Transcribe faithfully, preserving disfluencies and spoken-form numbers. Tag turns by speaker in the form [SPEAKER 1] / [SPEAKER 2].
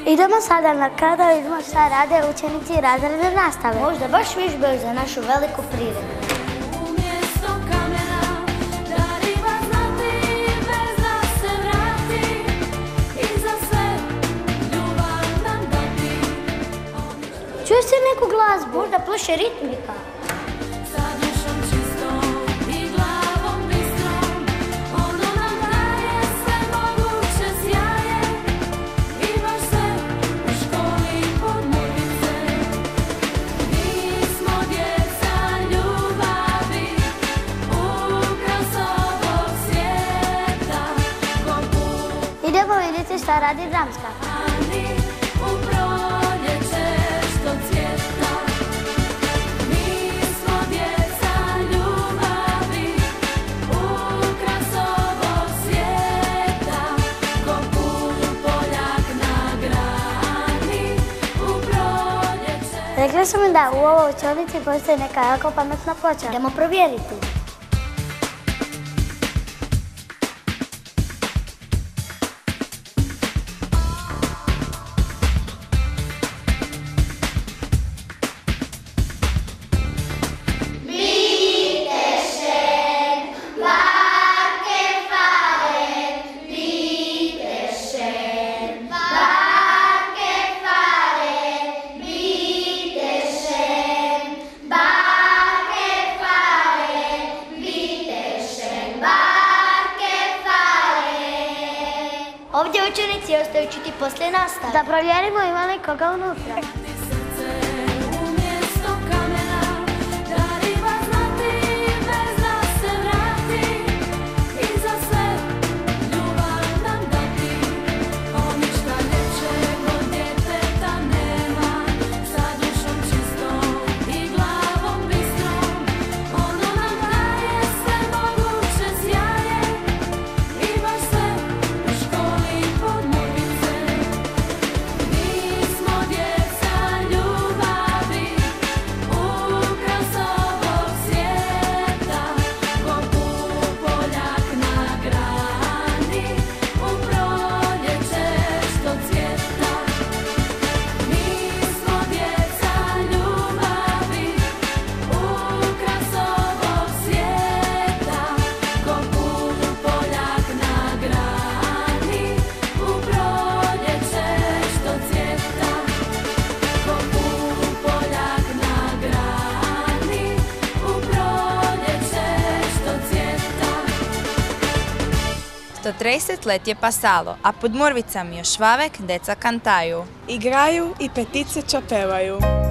[SPEAKER 1] Idemo sada na kraj da vidimo šta rade učenici razredne nastave.
[SPEAKER 2] Možda baš vježbaju za našu veliku priredbu.
[SPEAKER 1] Čuje se neku glazbu?
[SPEAKER 2] Možda pluše ritmika.
[SPEAKER 1] Idemo vidjeti šta radi dramska. Rekla sam mi da u ovoj učionici postoji neka jako pametna ploča.
[SPEAKER 2] Idemo provjeriti. Ovdje učenici ostaju čuti poslije nastave.
[SPEAKER 1] Da provjerimo ima li koga unutra.
[SPEAKER 3] sto trideset let je pasalo, a pod Murvicami još vavek deca kantaju.
[SPEAKER 4] Igraju i petice čapevaju.